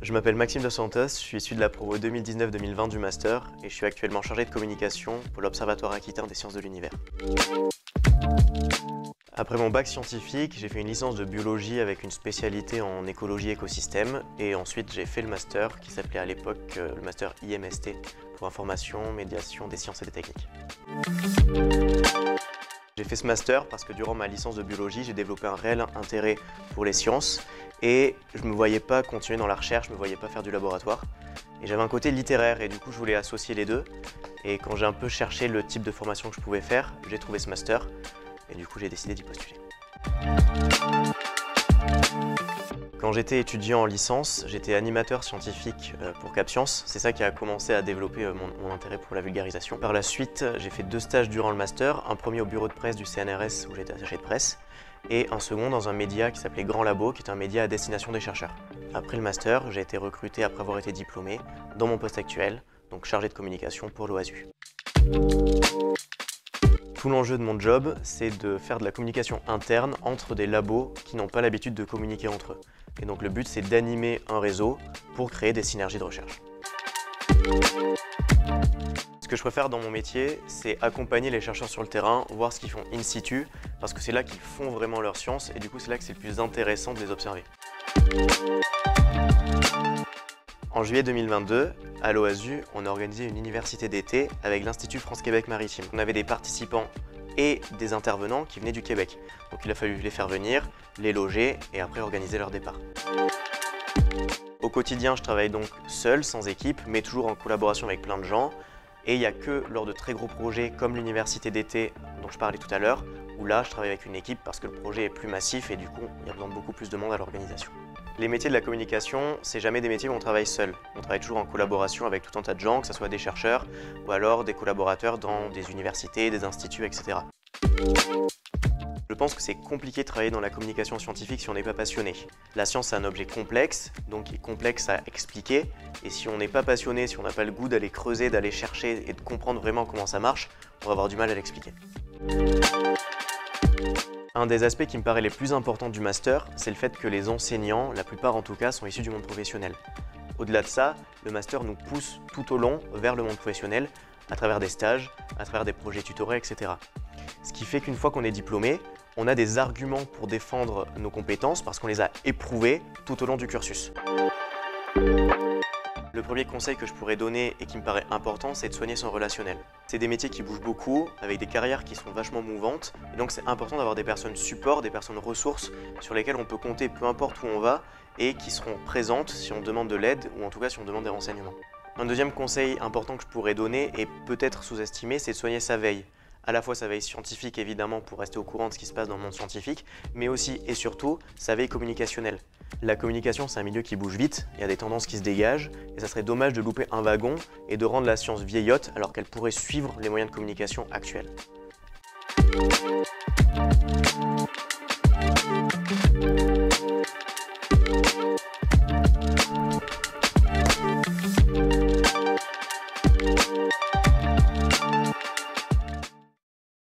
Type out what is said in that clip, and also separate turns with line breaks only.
Je m'appelle Maxime Dos Santos, je suis issu de la promo 2019-2020 du Master et je suis actuellement chargé de communication pour l'Observatoire Aquitain des sciences de l'univers. Après mon bac scientifique, j'ai fait une licence de biologie avec une spécialité en écologie écosystème et ensuite j'ai fait le master qui s'appelait à l'époque le master IMST pour information, médiation des sciences et des techniques. J'ai fait ce master parce que durant ma licence de biologie, j'ai développé un réel intérêt pour les sciences et je ne me voyais pas continuer dans la recherche, je ne me voyais pas faire du laboratoire. Et j'avais un côté littéraire et du coup je voulais associer les deux. Et quand j'ai un peu cherché le type de formation que je pouvais faire, j'ai trouvé ce master et du coup j'ai décidé d'y postuler. Quand j'étais étudiant en licence, j'étais animateur scientifique pour CapScience. C'est ça qui a commencé à développer mon intérêt pour la vulgarisation. Par la suite, j'ai fait 2 stages durant le master. Un premier au bureau de presse du CNRS où j'étais attaché de presse et un second dans un média qui s'appelait Grand Labo, qui est un média à destination des chercheurs. Après le master, j'ai été recruté après avoir été diplômé dans mon poste actuel, donc chargé de communication pour l'OASU. Tout l'enjeu de mon job, c'est de faire de la communication interne entre des labos qui n'ont pas l'habitude de communiquer entre eux. Et donc le but, c'est d'animer un réseau pour créer des synergies de recherche. Ce que je préfère dans mon métier, c'est accompagner les chercheurs sur le terrain, voir ce qu'ils font in situ, parce que c'est là qu'ils font vraiment leur science et du coup c'est là que c'est le plus intéressant de les observer. En juillet 2022, à l'OASU, on a organisé une université d'été avec l'Institut France-Québec Maritime. On avait des participants et des intervenants qui venaient du Québec. Donc il a fallu les faire venir, les loger et après organiser leur départ. Au quotidien, je travaille donc seul, sans équipe, mais toujours en collaboration avec plein de gens. Et il n'y a que lors de très gros projets comme l'université d'été dont je parlais tout à l'heure, où là je travaille avec une équipe parce que le projet est plus massif et du coup il y a besoin de beaucoup plus de monde à l'organisation. Les métiers de la communication, c'est jamais des métiers où on travaille seul. On travaille toujours en collaboration avec tout un tas de gens, que ce soit des chercheurs ou alors des collaborateurs dans des universités, des instituts, etc. Je pense que c'est compliqué de travailler dans la communication scientifique si on n'est pas passionné. La science, c'est un objet complexe, donc qui est complexe à expliquer. Et si on n'est pas passionné, si on n'a pas le goût d'aller creuser, d'aller chercher et de comprendre vraiment comment ça marche, on va avoir du mal à l'expliquer. Un des aspects qui me paraît les plus importants du master, c'est le fait que les enseignants, la plupart en tout cas, sont issus du monde professionnel. Au-delà de ça, le master nous pousse tout au long vers le monde professionnel, à travers des stages, à travers des projets tutorés, etc. Ce qui fait qu'une fois qu'on est diplômé, on a des arguments pour défendre nos compétences parce qu'on les a éprouvées tout au long du cursus. Le premier conseil que je pourrais donner et qui me paraît important, c'est de soigner son relationnel. C'est des métiers qui bougent beaucoup, avec des carrières qui sont vachement mouvantes, et donc c'est important d'avoir des personnes support, des personnes ressources sur lesquelles on peut compter peu importe où on va et qui seront présentes si on demande de l'aide ou en tout cas si on demande des renseignements. Un deuxième conseil important que je pourrais donner et peut-être sous-estimé, c'est de soigner sa veille. À la fois sa veille scientifique évidemment pour rester au courant de ce qui se passe dans le monde scientifique, mais aussi et surtout sa veille communicationnelle. La communication, c'est un milieu qui bouge vite, il y a des tendances qui se dégagent et ça serait dommage de louper un wagon et de rendre la science vieillotte alors qu'elle pourrait suivre les moyens de communication actuels.